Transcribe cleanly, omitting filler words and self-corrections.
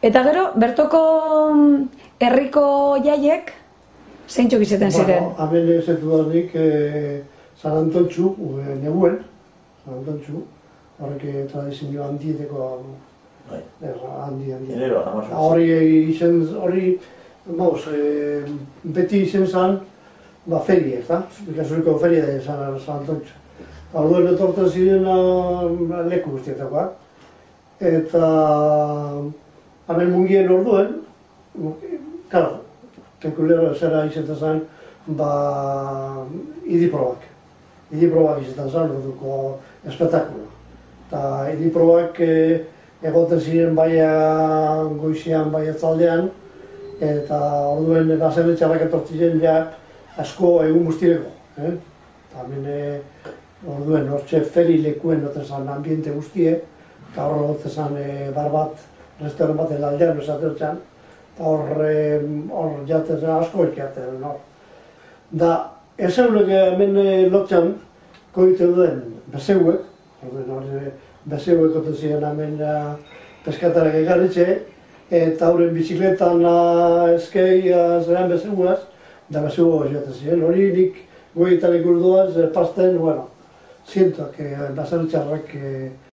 Eta gero, bertoko herriko jaiek, zeintzuk izaten ziren? Hemen ezetu danik San Antontxu, neguen, San Antontxu, horrek tradizio handieteko handi. Hori beti izen zan, feria, ez da? Bikasuriko feria da San Antontxu. Orduen etorten ziren leku guztietakoak. Eta hemen mungien orduen, karo, pekulero zera izaten zen, idiprobak. Idiprobak izaten zen, orduko espektakula. Eta idiprobak egoten ziren baia goizean, baia zaldean, eta orduen bazenetxarrak etortzen ja asko egun guztireko. Eta hemen orduen hortxe feri lekuen noten zen ambiente guztie, eta hor noten zen bar bat, restauran bat aldean esaten zen, eta hor jaten zen asko ikiaten. Da, ez egunek hemen lotxan koite duen bezeuek, bezeuek oten ziren hemen peskatarak egarritxe, eta hauren bizikletan eskei zeran bezeuaz, da bezeuak jaten ziren. Hori nik goietan ikurduaz, pasten, bueno, zientoak, bazen txarrak